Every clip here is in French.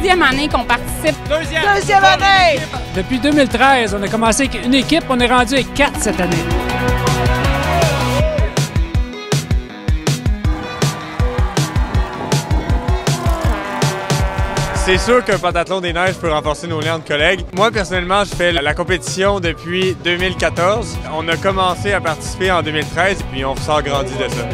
6e année qu'on participe. Deuxième année! Depuis 2013, on a commencé avec une équipe, on est rendu avec 4 cette année. C'est sûr qu'un pentathlon des neiges peut renforcer nos liens de collègues. Moi, personnellement, je fais la compétition depuis 2014. On a commencé à participer en 2013, puis on ressort grandi de ça.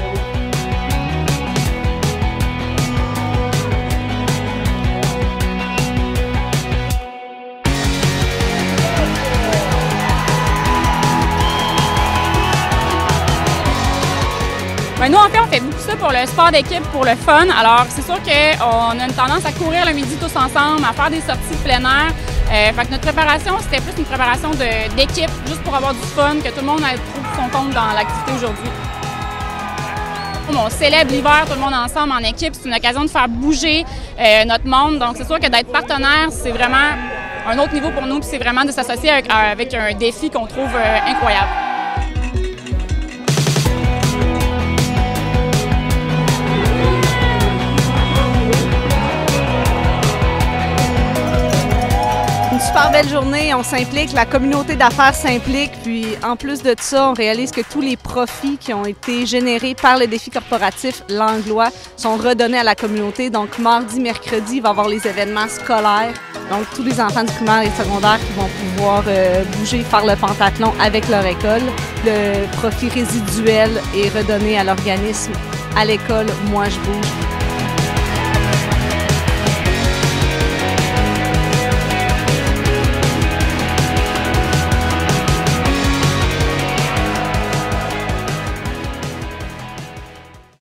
Ben nous, en fait, on fait beaucoup ça pour le sport d'équipe, pour le fun. Alors, c'est sûr qu'on a une tendance à courir le midi tous ensemble, à faire des sorties de plein air. Fait que notre préparation, c'était plus une préparation d'équipe, juste pour avoir du fun, que tout le monde trouve son compte dans l'activité aujourd'hui. On célèbre l'hiver, tout le monde ensemble en équipe. C'est une occasion de faire bouger notre monde. Donc, c'est sûr que d'être partenaire, c'est vraiment un autre niveau pour nous. Puis c'est vraiment de s'associer avec un défi qu'on trouve incroyable. Une super belle journée, on s'implique, la communauté d'affaires s'implique, puis en plus de ça, on réalise que tous les profits qui ont été générés par le défi corporatif Langlois sont redonnés à la communauté. Donc mardi, mercredi, il va y avoir les événements scolaires. Donc tous les enfants du primaire et secondaire qui vont pouvoir bouger, faire le pentathlon avec leur école. Le profit résiduel est redonné à l'organisme à l'école Moi je bouge.